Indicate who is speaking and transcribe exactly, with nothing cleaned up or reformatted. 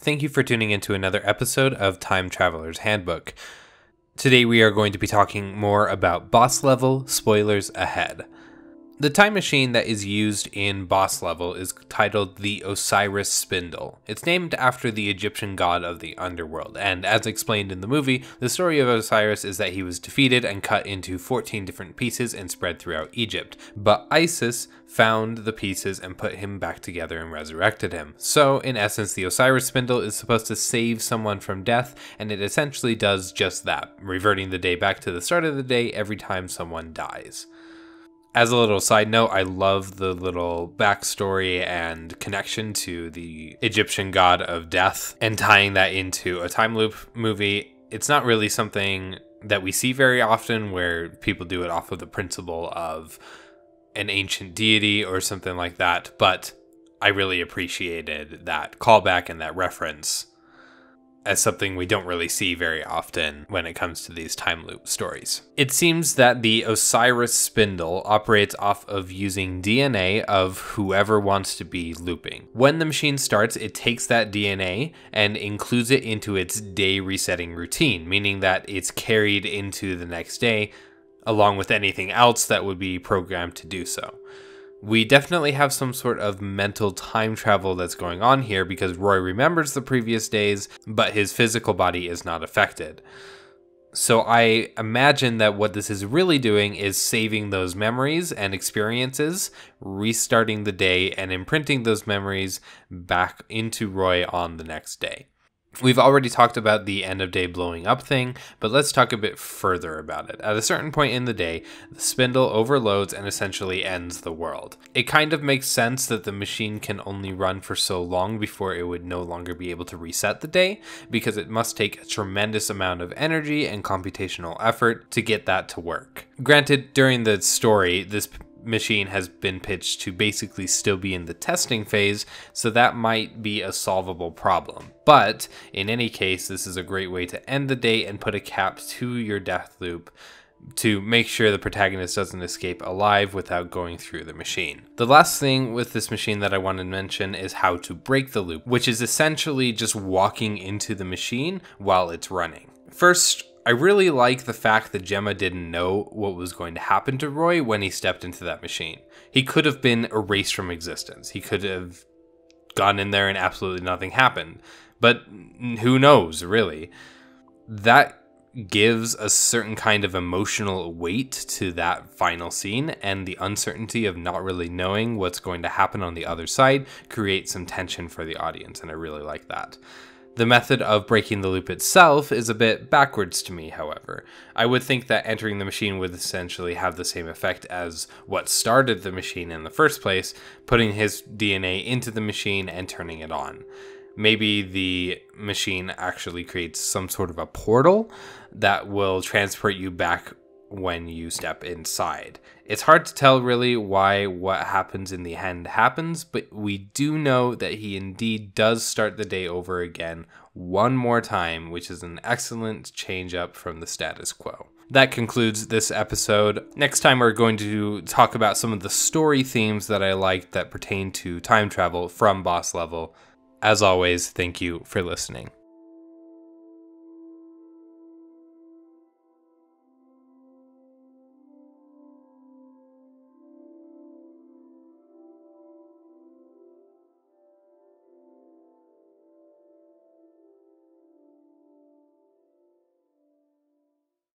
Speaker 1: Thank you for tuning into another episode of Time Traveler's Handbook. Today we are going to be talking more about boss level, spoilers ahead. The time machine that is used in boss level is titled the Osiris Spindle. It's named after the Egyptian god of the underworld, and as explained in the movie, the story of Osiris is that he was defeated and cut into fourteen different pieces and spread throughout Egypt. But Isis found the pieces and put him back together and resurrected him. So, in essence, the Osiris Spindle is supposed to save someone from death, and it essentially does just that, reverting the day back to the start of the day every time someone dies. As a little side note, I love the little backstory and connection to the Egyptian god of death and tying that into a time loop movie. It's not really something that we see very often where people do it off of the principle of an ancient deity or something like that, but I really appreciated that callback and that reference as something we don't really see very often when it comes to these time loop stories. It seems that the Osiris Spindle operates off of using D N A of whoever wants to be looping. When the machine starts, it takes that D N A and includes it into its day resetting routine, meaning that it's carried into the next day along with anything else that would be programmed to do so. We definitely have some sort of mental time travel that's going on here because Roy remembers the previous days, but his physical body is not affected. So I imagine that what this is really doing is saving those memories and experiences, restarting the day, and imprinting those memories back into Roy on the next day. We've already talked about the end of day blowing up thing, but let's talk a bit further about it. At a certain point in the day, the spindle overloads and essentially ends the world. It kind of makes sense that the machine can only run for so long before it would no longer be able to reset the day, because it must take a tremendous amount of energy and computational effort to get that to work. Granted, during the story, this machine has been pitched to basically still be in the testing phase, so that might be a solvable problem. But in any case, this is a great way to end the day and put a cap to your death loop to make sure the protagonist doesn't escape alive without going through the machine. The last thing with this machine that I want to mention is how to break the loop, which is essentially just walking into the machine while it's running. First, I really like the fact that Gemma didn't know what was going to happen to Roy when he stepped into that machine. He could have been erased from existence. He could have gone in there and absolutely nothing happened. But who knows, really? That gives a certain kind of emotional weight to that final scene, and the uncertainty of not really knowing what's going to happen on the other side creates some tension for the audience, and I really like that. The method of breaking the loop itself is a bit backwards to me, however. I would think that entering the machine would essentially have the same effect as what started the machine in the first place, putting his D N A into the machine and turning it on. Maybe the machine actually creates some sort of a portal that will transport you back when you step inside. It's hard to tell really why what happens in the end happens, but we do know that he indeed does start the day over again one more time, which is an excellent change up from the status quo. That concludes this episode. Next time we're going to talk about some of the story themes that I liked that pertain to time travel from boss level. As always, thank you for listening.